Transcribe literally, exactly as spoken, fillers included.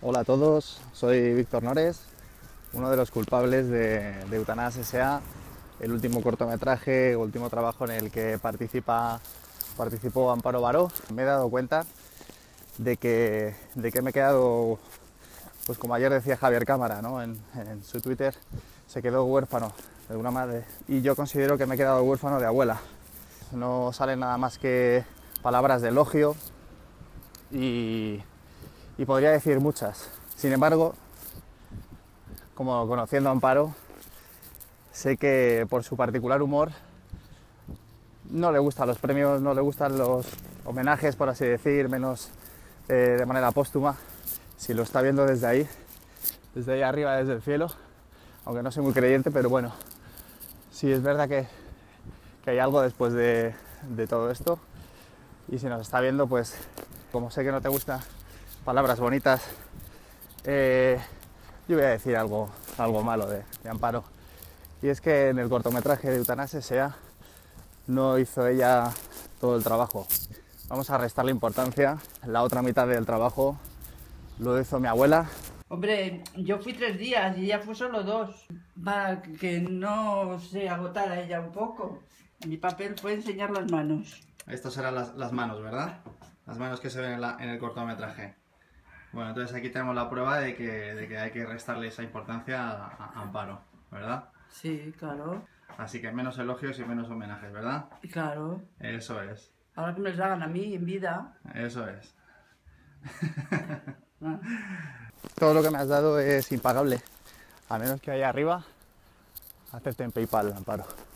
Hola a todos, soy Víctor Nores, uno de los culpables de, de Eutanasia S A, el último cortometraje, último trabajo en el que participa, participó Amparo Baró. Me he dado cuenta de que, de que me he quedado, pues como ayer decía Javier Cámara, ¿no? en, en su Twitter, se quedó huérfano de una madre, y yo considero que me he quedado huérfano de abuela. No salen nada más que palabras de elogio y, y podría decir muchas. Sin embargo, como conociendo a Amparo, sé que por su particular humor no le gustan los premios, no le gustan los homenajes, por así decir, menos eh, de manera póstuma. Si lo está viendo desde ahí, desde ahí arriba, desde el cielo, aunque no soy muy creyente, pero bueno, sí es verdad que, que hay algo después de, de todo esto. Y si nos está viendo, pues como sé que no te gustan palabras bonitas, eh, yo voy a decir algo, algo malo de, de Amparo. Y es que en el cortometraje de Eutanasia S A no hizo ella todo el trabajo. Vamos a restarle importancia. La otra mitad del trabajo lo hizo mi abuela. Hombre, yo fui tres días y ella fue solo dos, para que no se agotara ella un poco. Mi papel fue enseñar las manos. Estas eran las, las manos, ¿verdad? Las manos que se ven en, la, en el cortometraje. Bueno, entonces aquí tenemos la prueba de que, de que hay que restarle esa importancia a, a Amparo, ¿verdad? Sí, claro. Así que menos elogios y menos homenajes, ¿verdad? Claro. Eso es. Ahora que me los hagan a mí en vida. Eso es. Ah. Todo lo que me has dado es impagable. A menos que vaya arriba, hacerte en PayPal, Amparo.